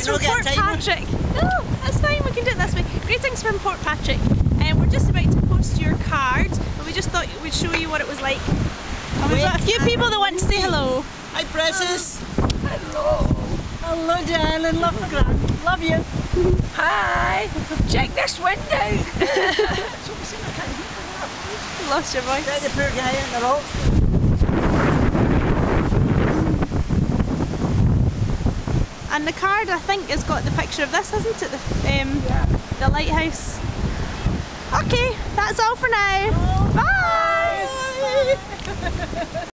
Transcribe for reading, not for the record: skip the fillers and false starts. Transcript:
Greetings from Portpatrick. No, that's fine, we can do it this way. Greetings from Portpatrick. And we're just about to post your card, but we just thought we'd show you what it was like. And we've got a few people that want to say hello. Hi, Precious. Hello. Hello, darling. Love the grand. Love you. Hi. Check this window. Lost your voice. Get the poor guy in the rock. And the card, I think, has got the picture of this, hasn't it? The lighthouse. Okay, that's all for now. Bye!